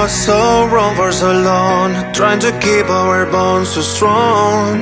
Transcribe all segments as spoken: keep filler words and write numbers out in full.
was so wrong for so long, trying to keep our bonds so strong.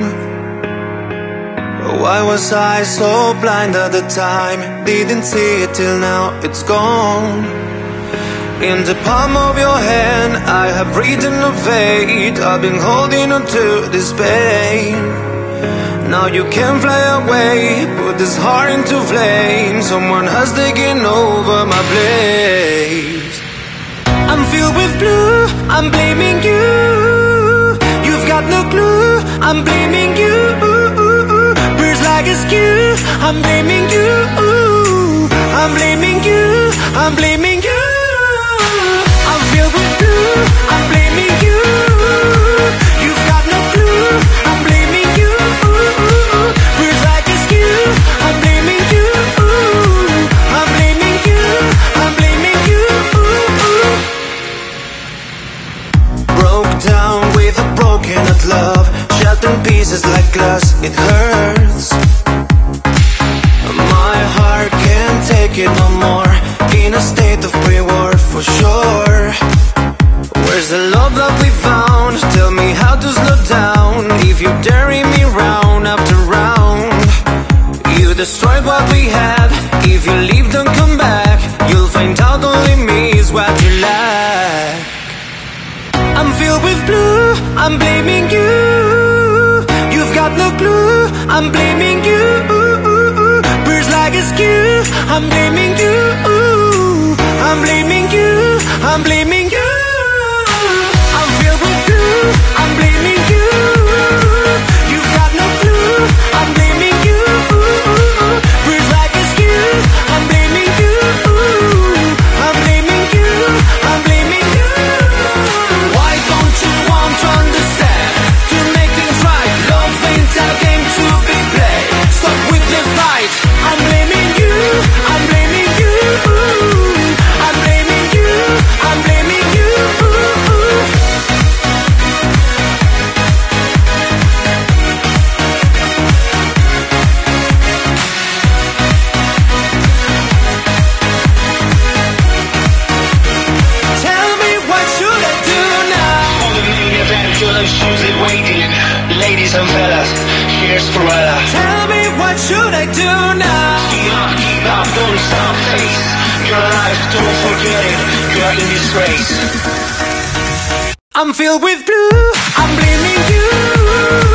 Why was I so blind at the time? Didn't see it till now it's gone. In the palm of your hand I have written a fate. I've been holding on to this pain. Now you can fly away, put this heart into flame. Someone has taken over my place. I'm filled with blue, I'm blaming you. You've got no clue, I'm blaming you. Birds like a skew, I'm blaming you. I'm blaming you, I'm blaming you. I'm filled with blue, I'm blaming you. You've got no clue, I'm blaming you. Birds like a skew, I'm blaming you. I'm blaming you, I'm blaming you. Broke down with a broken at love, shattered in pieces like glass, it hurts. My heart can't take it no more, in a state of pre-war for sure. Where's the love that we found? Tell me how to slow down. If you carry me round after round, you destroyed what we had. If you leave, don't come back. You'll find out only me is what you lack. I'm filled with blue, I'm blaming you. You've got no clue, I'm blaming you. Birds like a skew, I'm blaming you. I'm blaming you, I'm blaming you. I'm filled with blue, I'm blaming you. You've got no clue, I'm blaming you. Birds like a skew, I'm blaming you. I'm blaming you, I'm blaming you. Why don't you want to understand? To make things right, love ain't a game to be played. Stop with the fight, I'm blaming you. I'm blaming you. I'm blaming you. I'm blaming you. Tell me what should I do now? All the millions and dollars shoes it waiting. Ladies and fellas, here's Cruella. Tell me what should I do now? Keep up, keep up, don't stop, face. You're alive, don't forget it. You're in disgrace. I'm filled with blue, I'm blaming you.